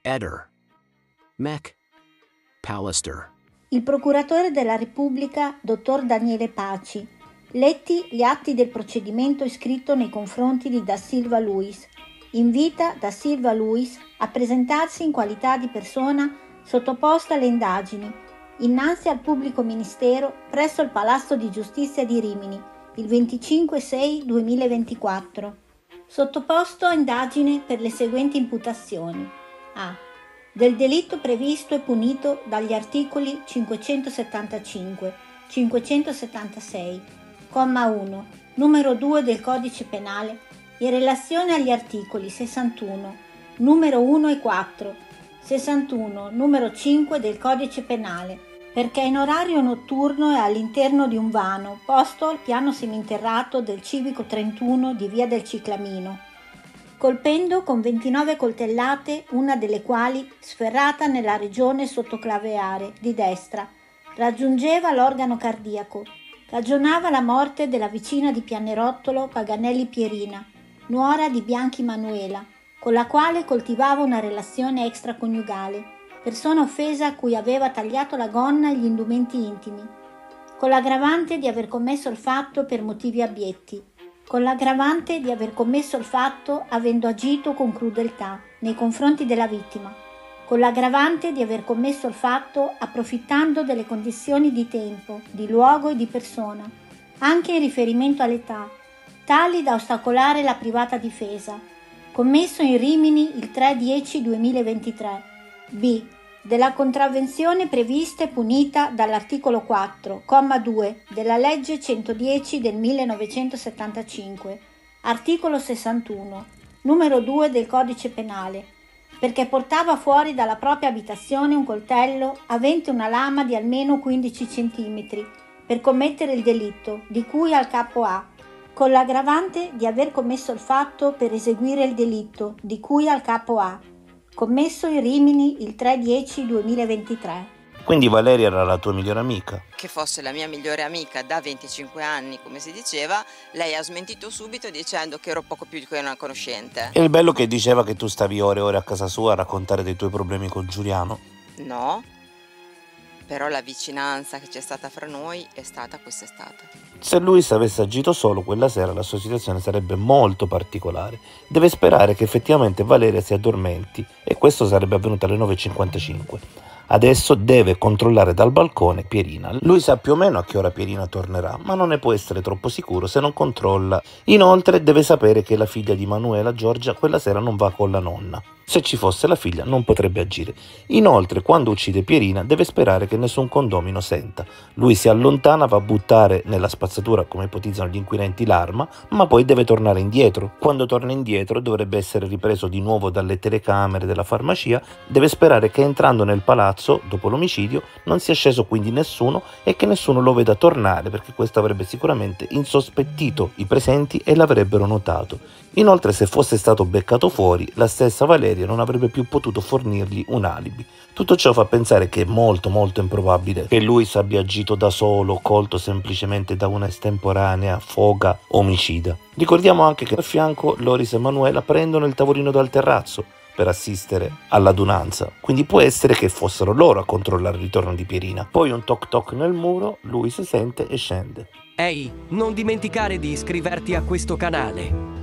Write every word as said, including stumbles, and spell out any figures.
Eder. Mac. Pallister. Il procuratore della Repubblica, dottor Daniele Paci. Letti gli atti del procedimento iscritto nei confronti di Da Silva Luis. Invita Da Silva Luis a presentarsi in qualità di persona sottoposta alle indagini innanzi al pubblico ministero presso il Palazzo di Giustizia di Rimini il venticinque sei duemilaventiquattro. Sottoposto a indagine per le seguenti imputazioni: A. Del delitto previsto e punito dagli articoli cinquecentosettantacinque, cinquecentosettantasei, comma uno, numero due del Codice Penale in relazione agli articoli sessantuno, numero uno e quattro, sessantuno, numero cinque del Codice Penale, perché in orario notturno e all'interno di un vano posto al piano seminterrato del civico trentuno di via del Ciclamino, colpendo con ventinove coltellate, una delle quali, sferrata nella regione sottoclaviare di destra, raggiungeva l'organo cardiaco, cagionava la morte della vicina di Pianerottolo Paganelli Pierina, nuora di Bianchi Manuela, con la quale coltivava una relazione extraconiugale, persona offesa a cui aveva tagliato la gonna e gli indumenti intimi, con l'aggravante di aver commesso il fatto per motivi abietti, con l'aggravante di aver commesso il fatto avendo agito con crudeltà nei confronti della vittima, con l'aggravante di aver commesso il fatto approfittando delle condizioni di tempo, di luogo e di persona, anche in riferimento all'età, tali da ostacolare la privata difesa, commesso in Rimini il tre dieci duemilaventitré. B. Della contravvenzione prevista e punita dall'articolo quattro, comma due della legge centodieci del millenovecentosettantacinque, articolo sessantuno, numero due del Codice Penale, perché portava fuori dalla propria abitazione un coltello avente una lama di almeno quindici centimetri per commettere il delitto di cui al capo A, con l'aggravante di aver commesso il fatto per eseguire il delitto di cui al capo A, commesso in Rimini il tre dieci duemilaventitré. Quindi Valeria era la tua migliore amica? Che fosse la mia migliore amica da venticinque anni, come si diceva, lei ha smentito subito dicendo che ero poco più di una conoscente. E il bello che diceva che tu stavi ore e ore a casa sua a raccontare dei tuoi problemi con Giuliano? No, però la vicinanza che c'è stata fra noi è stata quest'estate. Se Luis avesse agito solo quella sera, la sua situazione sarebbe molto particolare. Deve sperare che effettivamente Valeria si addormenti, e questo sarebbe avvenuto alle nove e cinquantacinque. Adesso deve controllare dal balcone Pierina. Lui sa più o meno a che ora Pierina tornerà, ma non ne può essere troppo sicuro se non controlla. Inoltre deve sapere che la figlia di Manuela, Giorgia, quella sera non va con la nonna. Se ci fosse la figlia non potrebbe agire. Inoltre, quando uccide Pierina, deve sperare che nessun condomino senta. Lui si allontana, va a buttare nella spazzatura, come ipotizzano gli inquirenti, l'arma, ma poi deve tornare indietro. Quando torna indietro dovrebbe essere ripreso di nuovo dalle telecamere della farmacia. Deve sperare che entrando nel palazzo, dopo l'omicidio, non sia sceso quindi nessuno e che nessuno lo veda tornare, perché questo avrebbe sicuramente insospettito i presenti e l'avrebbero notato. Inoltre, se fosse stato beccato fuori, la stessa Valeria non avrebbe più potuto fornirgli un alibi. Tutto ciò fa pensare che è molto molto improbabile che lui abbia agito da solo, colto semplicemente da una estemporanea foga omicida. Ricordiamo anche che a fianco Loris e Manuela prendono il tavolino dal terrazzo per assistere all'adunanza, quindi può essere che fossero loro a controllare il ritorno di Pierina. Poi un toc toc nel muro, lui si sente e scende. Ehi, non dimenticare di iscriverti a questo canale.